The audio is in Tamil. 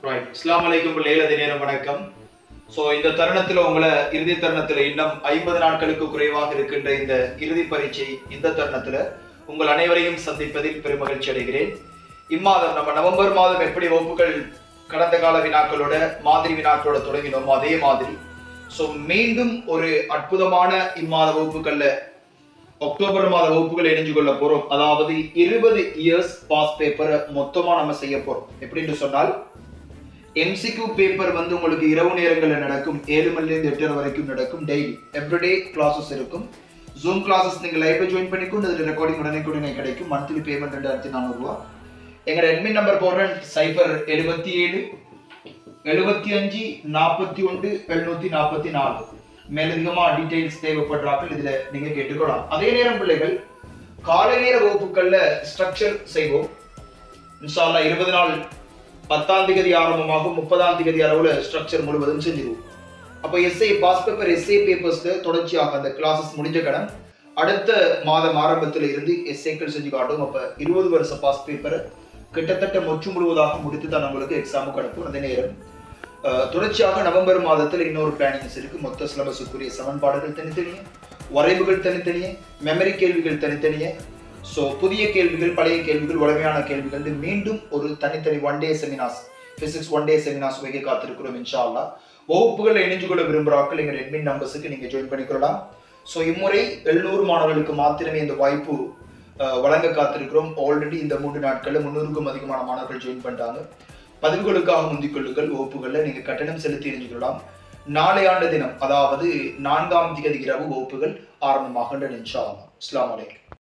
ரைட். அஸ்ஸலாமு அலைக்கும் பிள்ளைகளே, நேரம் வணக்கம். ஸோ இந்த தருணத்தில் உங்களை இறுதி தருணத்தில் இன்னும் 50 நாட்களுக்கு குறைவாக இருக்கின்ற இந்த இறுதி பரீட்சை இந்த தருணத்தில் உங்கள் அனைவரையும் சந்திப்பதில் பெருமகிழ்ச்சி அடைகிறேன். இம்மாதம் நம்ம நவம்பர் மாதம் எப்படி வகுப்புகள் கடந்த கால வினாக்களோட மாதிரி வினாக்களோட தொடங்கினோமோ அதே மாதிரி ஸோ மீண்டும் ஒரு அற்புதமான இம்மாத வகுப்புகள்ல அக்டோபர் மாத வகுப்புகள் இணைஞ்சு கொள்ள போறோம். அதாவது 20 இயர்ஸ் பாஸ் பேப்பரை மொத்தமா நம்ம செய்ய போறோம். எப்படின்னு சொன்னால் MCQ பேப்பர் வந்து உங்களுக்கு இரவு நேரங்களில் நடக்கும், 7 மணிலேருந்து 8 வரைக்கும் நடக்கும். டெய்லி எவ்ரிடே கிளாஸஸ் இருக்கும். ஜூம் கிளாஸஸ் நீங்கள் லைவ்ல ஜாயின் பண்ணிக்கொண்டு அதில் ரெக்கார்டிங் உடனே கிடைக்கும். மந்த்லி பேமெண்ட் 2400 ரூபா. எங்களோட அட்மின் நம்பர் போடுறேன் 077 75 41 744. மேலதிகமா டீடைல்ஸ் தேவைப்படுறார்கள், இதுல நீங்க கேட்டுக்கொள்ளலாம். அதே நேரம் பிள்ளைகள் காலை நேர வகுப்புகள்ல ஸ்ட்ரக்சர் செய்வோம். இன்ஷா அல்லாஹ் 20 நாள் 10ஆம் தேதி ஆரம்பமாகும், 30ஆம் தேதி அளவுல ஸ்ட்ரக்சர் முழுவதும் செஞ்சிருவோம். அப்போ எஸ்ஏ பாஸ் பேப்பர் எஸ்ஏ பேப்பர்ஸ்ல தொடர்ச்சியாக அந்த கிளாஸஸ் முடிஞ்ச கடன் அடுத்த மாதம் ஆரம்பத்தில் இருந்து எஸ்ஏக்கள் செஞ்சு காட்டும். அப்ப 20 வருஷ பாஸ் பேப்பரை கிட்டத்தட்ட முழுவதாக முடித்து தான் நம்மளுக்கு எக்ஸாமுக்கு அனுப்பும். அதே நேரம் தொடர்ச்சியாக நவம்பர் மாதத்தில் இன்னொரு பிளானிங்ஸ் இருக்கு. மொத்த சிலபஸுக்குரிய சமன்பாடுகள் தனித்தனியே, வரைவுகள் தனித்தனியே, மெமரி கேள்விகள் தனித்தனியே. ஸோ புதிய கேள்விகள், பழைய கேள்விகள், வலிமையான கேள்விகள் மீண்டும் ஒரு தனித்தனி 1 day seminars, physics 1 day seminars வைக்க காத்திருக்கிறோம். இன்ஷா அல்லாஹ் வகுப்புகளை இணைஞ்சு கொள்ள விரும்புகிறார்கள் எங்கள் அட்மின் நம்பர்ஸுக்கு நீங்க ஜாயின் பண்ணிக்கொள்ளலாம். ஸோ இம்முறை 700 மாணவர்களுக்கு மாத்திரமே இந்த வாய்ப்பு வழங்க காத்திருக்கிறோம். ஆல்ரெடி இந்த 3 நாட்கள்ல 300க்கும் அதிகமான மாணவர்கள் ஜாயின் பண்ணிட்டாங்க. பதிவுகளுக்காக முந்திக் கொள்ளுங்கள். வகுப்புகள்ல நீங்க கட்டணம் செலுத்தி தெரிஞ்சுக்கலாம். நாளையாண்டு தினம் அதாவது 4ஆம் தேதி இரவு வகுப்புகள் ஆரம்பமாகின்றன. இன்ஷா அல்லாஹ். அஸ்ஸலாமு அலைக்கும்.